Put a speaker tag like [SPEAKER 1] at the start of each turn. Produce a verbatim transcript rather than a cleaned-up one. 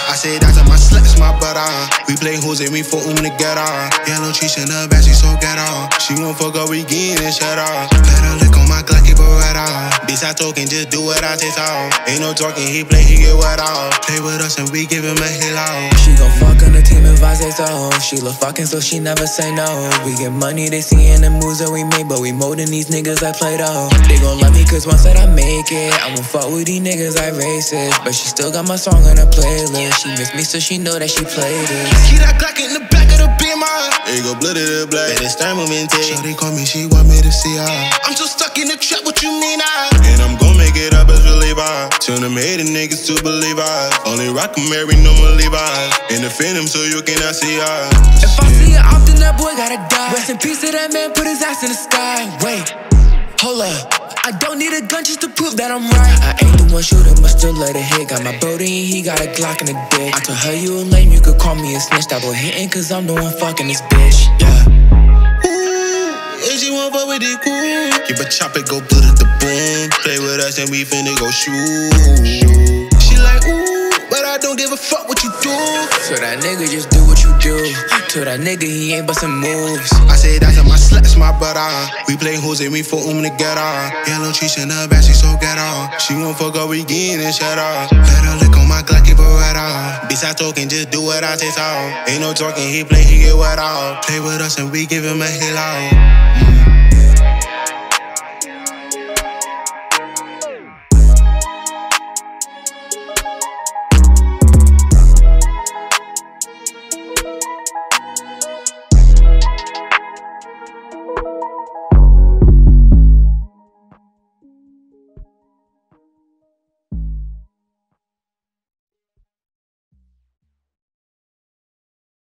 [SPEAKER 1] I say that to my sluts, my brother. We play hoes and we fuck them together. Yellow trees in the back, she so ghetto. She won't fuck up, we getting and shut up. Let her lick on my Glock, keep her right off. Bitch, I talking, just do what I say so. Ain't no talking, he play, he get wet off. Play with us and we give him a hit out.
[SPEAKER 2] She gon' fuck on the team if I say so. She love fucking so she never say no. We get money, they see in the moves that we make, but we molding these niggas like Play-Doh. They gon' love me cause once that I make it, I won't fuck with these niggas like racist. But she still got my song on her playlist. She miss me so she know that she played it.
[SPEAKER 1] Keep that Glock in the back of the beamer. There you go, blood of the black. That is time moment. Shawty call me, she want me to see her. I'm so stuck in the trap, what you mean I? And I'm gon' make it up as believer. Turn them hating niggas to believers. Only rock them every no more leavers. In the phantom so you cannot see us.
[SPEAKER 2] If I see her often, that boy gotta die. Rest in peace to that man, put his ass in the sky. Wait, hold up. I don't need a gun just to prove that I'm right. I ain't the one shooter, but still let it hit. Got my Brody and he got a Glock in the dick. I told her you a lame, you could call me a snitch. That boy hitting cause I'm the one fucking this bitch, yeah.
[SPEAKER 1] Ooh, and she won't fuck with it cool. Keep a chop it, go put it the boom. Play with us and we finna go shoot. She like, ooh, but I don't give a fuck what you do.
[SPEAKER 2] So that nigga just do what you do. To that nigga, he ain't bustin' moves.
[SPEAKER 1] I say that to my sluts, my brother. We play hoes and we fuck them together. Yellow trees in the back, she so ghetto. She won't fuck up, we getting and shut up. Let her lick on my Glock, keep her right off. Bitch, I talking, just do what I say so. Ain't no talking, he play, he get wet off. Play with us and we give him a hit out.